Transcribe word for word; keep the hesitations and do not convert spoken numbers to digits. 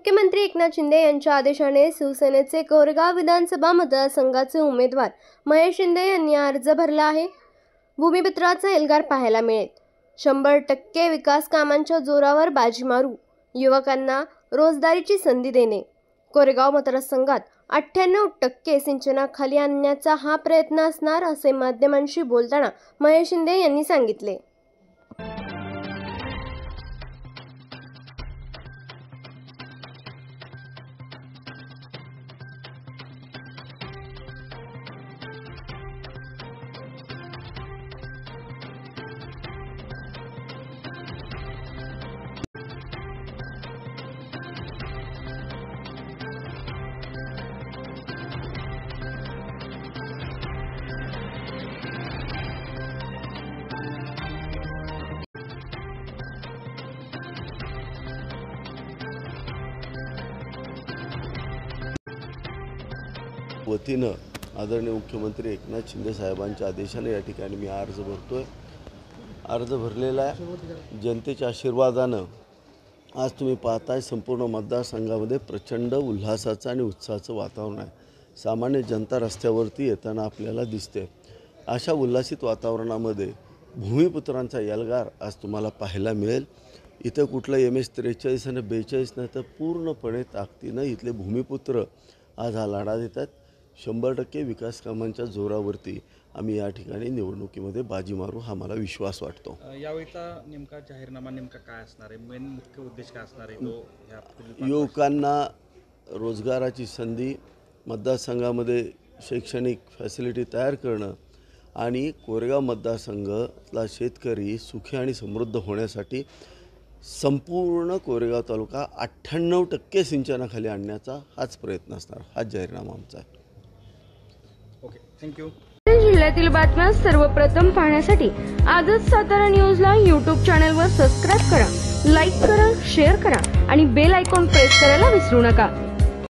मुख्यमंत्री एकनाथ शिंदे यांच्या आदेशाने शिवसेनेचे कोरेगाव विधानसभा मतदारसंघाचे उमेदवार महेश शिंदे यांनी अर्ज भरला आहे। भूमिपुत्राचा एल्गार पाहायला मिळेल। शंभर टक्के विकास कामांच्या जोरावर बाजी मारू, युवकांना रोजगारीची संधी देणे, कोरेगाव मतदारसंघात अठ्ठ्याण्णव टक्के सिंचनाखाली आणण्याचा हा प्रयत्न असणार असे माध्यमांशी बोलताना महेश शिंदे यांनी सांगितले। वतीनं आदरणीय मुख्यमंत्री एकनाथ शिंदे साहेबांच्या आदेशाने या ठिकाणी मी अर्ज भरतोय। अर्ज भरलेला आहे। जनतेच्या आशीर्वादानं आज तुम्ही पाहताय संपूर्ण मतदारसंघामध्ये प्रचंड उल्हासाचं आणि उत्साहाचं वातावरण आहे। सामान्य जनता रस्त्यावरती येताना आपल्याला दिसते। अशा उल्हासित वातावरणामध्ये भूमिपुत्रांचा एल्गार आज तुम्हाला पाहायला मिळेल। इथं कुठलं एम एस त्रेचाळीस आणि बेचाळीस नाही तर पूर्णपणे ताकदीनं इथले भूमिपुत्र आज हा लढा देतात। शंभर टक्के विकास कामांच्या जोरावरती आम्ही या ठिकाणी निवडणुकीमध्ये बाजी मारू हा मला विश्वास वाटतो। यावेळीचा नेमका जाहीरनामा नेमका काय असणार आहे, मेन मुख्य उद्देश काय असणार आहे? तो युवकांना रोजगाराची संधी, मतदारसंघामध्ये शैक्षणिक फॅसिलिटी तयार करणं आणि कोरेगाव मतदारसंघातला शेतकरी सुखी आणि समृद्ध होण्यासाठी संपूर्ण कोरेगाव तालुका अठ्ठ्याण्णव टक्के सिंचनाखाली आणण्याचा हाच प्रयत्न असणार, हाच जाहीरनामा आमचा आहे। Okay, thank you. जिल्ह्यातील बातम्या सर्वप्रथम पाहण्यासाठी आजच सातारा न्यूजला यूट्यूब चॅनलवर सबस्क्राईब करा, लाईक करा, शेअर करा आणि बेल आयकॉन प्रेस करायला विसरू नका।